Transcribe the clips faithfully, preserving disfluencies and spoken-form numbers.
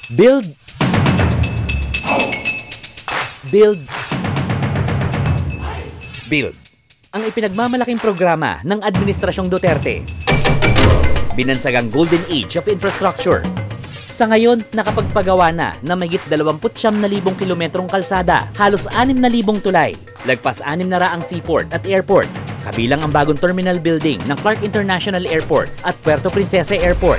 Build. Build. Build. Ang ipinagmamalaking programa ng Administrasyong Duterte. Binansag ang Golden Age of Infrastructure. Sa ngayon, nakapagpagawa na na mahigit dalawampu't siyam na libong kilometrong kalsada, halos anim na libong tulay, lagpas anim na raang seaport at airport, kabilang ang bagong terminal building ng Clark International Airport at Puerto Princesa Airport.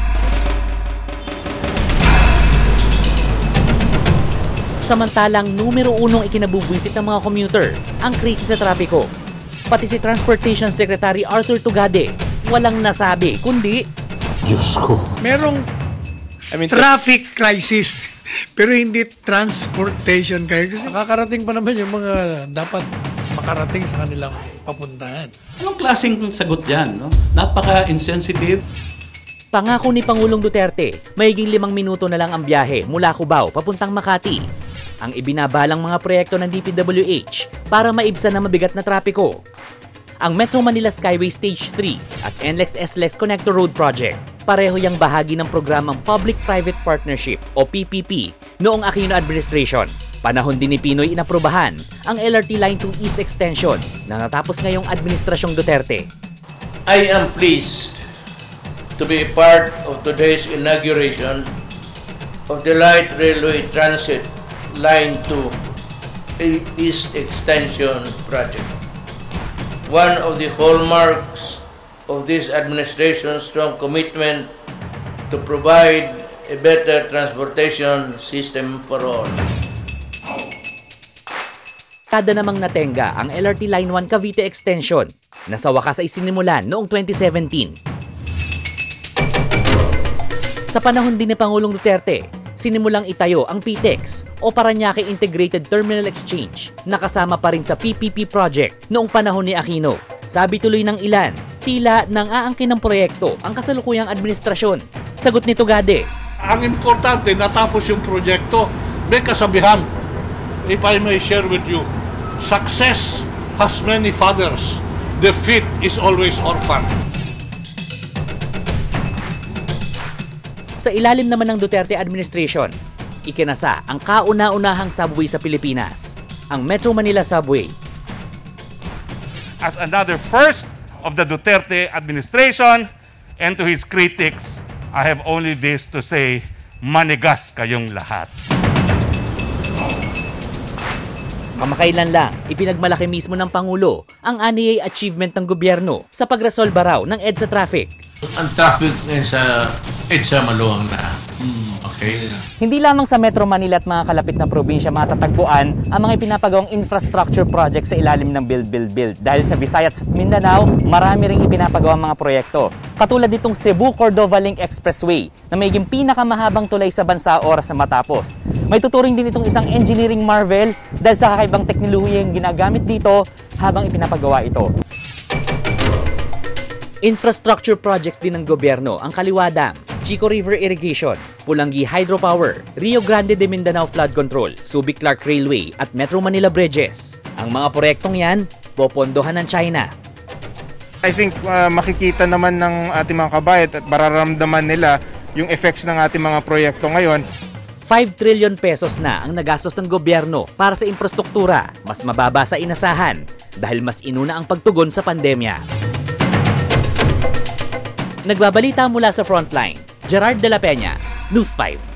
Samantalang numero unong ikinabubwisit ng mga commuter, ang krisis sa trapiko. Pati si Transportation Secretary Arthur Tugade, walang nasabi, kundi Diyos ko. Merong I mean, traffic crisis, pero hindi transportation crisis. Nakakarating pa naman yung mga dapat makarating sa kanilang papuntahan. Anong klaseng sagot dyan? No? Napaka-insensitive. Pangako ni Pangulong Duterte, mahiging limang minuto na lang ang biyahe mula Cubao papuntang Makati. Ang ibinabalang mga proyekto ng D P W H para maibsan na mabigat na trapiko. Ang Metro Manila Skyway Stage three at N L E X S L E X Connector Road Project, pareho yang bahagi ng programang Public-Private Partnership o P P P noong Aquino Administration. Panahon din ni Pinoy inaprubahan ang L R T Line two East Extension na natapos ngayong Administrasyong Duterte. I am pleased to be part of today's inauguration of the Light Railway Transit Line two East Extension Project. One of the hallmarks of this administration's strong commitment to provide a better transportation system for all. Kada namang natenga ang L R T Line one Cavite Extension na sa wakas ay sinimulan noong twenty seventeen. Sa panahon din ni Pangulong Duterte, sinimulang itayo ang P T E X o Parañaque Integrated Terminal Exchange na kasama pa rin sa P P P project noong panahon ni Aquino. Sabi tuloy ng ilan, tila nang aangkin ng proyekto ang kasalukuyang administrasyon. Sagot ni Tugade, ang importante natapos yung proyekto. May kasabihan, if I may share with you, success has many fathers, defeat is always orphan. Sa ilalim naman ng Duterte administration, ikinasa ang kauna-unahang subway sa Pilipinas, ang Metro Manila Subway. As another first of the Duterte administration, and to his critics, I have only this to say, manigas kayong lahat. Kamakailan lang, ipinagmalaki mismo ng Pangulo ang aniyay achievement ng gobyerno sa pagresolba raw ng EDSA traffic. Ang traffic sa EDSA maluwang na. Okay. Hindi lamang sa Metro Manila at mga kalapit na probinsya matatagpuan ang mga ipinapagawang infrastructure project sa ilalim ng Build, Build, Build. Dahil sa Visayas at Mindanao, marami ring ipinapagawang mga proyekto. Katulad nitong Cebu-Cordova Link Expressway na mayiging pinakamahabang tulay sa bansa oras na matapos. May tuturing din itong isang engineering marvel dahil sa kakaibang teknolohiyang ginagamit dito habang ipinapagawa ito. Infrastructure projects din ng gobyerno ang Kaliwa Dam, Chico River Irrigation, Pulangi Hydropower, Rio Grande de Mindanao Flood Control, Subic-Clark Railway at Metro Manila Bridges. Ang mga proyektong yan, popondohan ng China. I think uh, makikita naman ng ating mga kabayan at mararamdaman nila yung effects ng ating mga proyekto ngayon. five trillion pesos na ang nagastos ng gobyerno para sa infrastruktura, mas mababa sa inasahan dahil mas inuna ang pagtugon sa pandemya. Nagbabalita mula sa Frontline, Gerard de la Peña, News five.